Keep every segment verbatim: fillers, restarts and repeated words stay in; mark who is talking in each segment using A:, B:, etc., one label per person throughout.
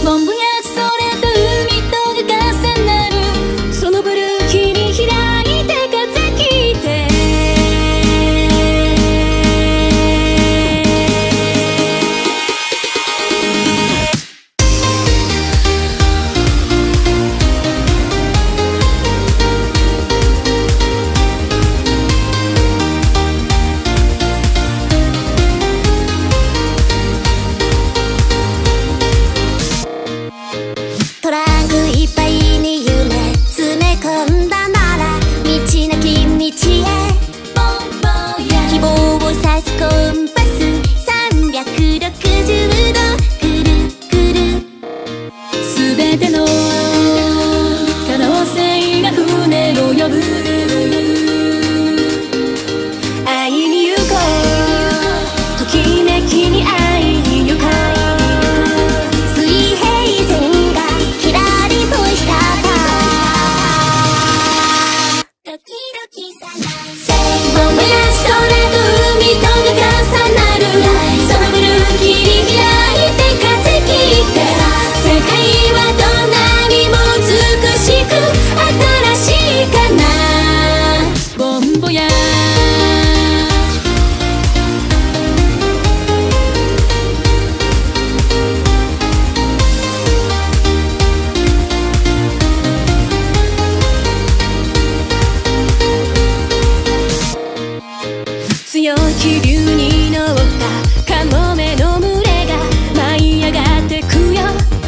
A: ボンボヤ空と海とが重なるそのブルー切り開いて風切って
B: トランクいっぱいに夢詰め込んだなら道なき道へ希望を指すコンパスさんびゃくろくじゅうどくるくる
A: 全ての可能性が船を呼ぶ会いに行こうときめきに会いに行こう強い気流に乗ったカモメの群れが舞い上がってくよ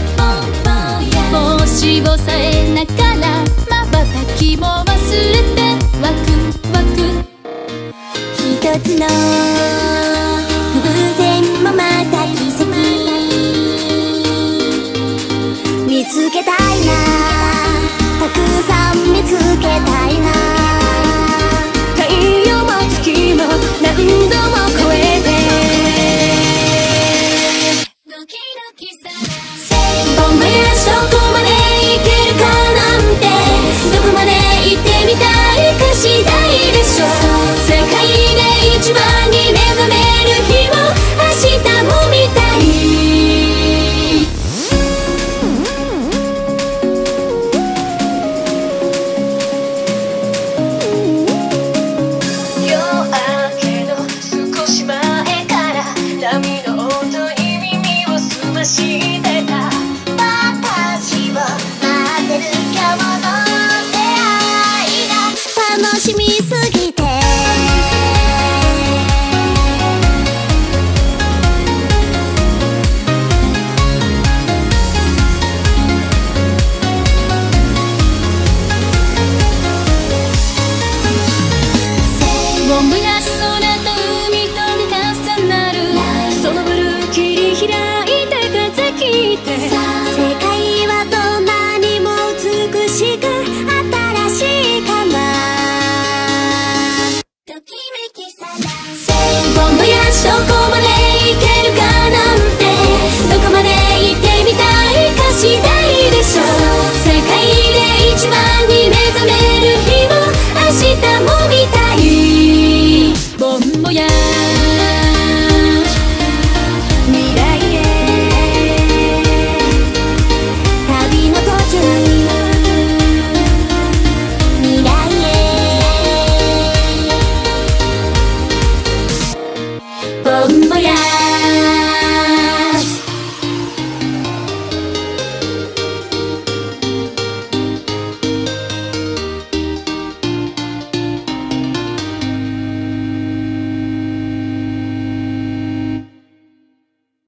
A: もしもさえながら瞬きも忘れてワクワク
B: 一つの偶然もまた奇跡見つけたいなたくさん見つけたいな
A: 太陽も月も何度も超えてドキドキさボンバヤどこまで行けるかなんてどこまで行ってみたいか次第でしょ世界で一番に目覚める日を明日も見たい波の音に耳を澄まして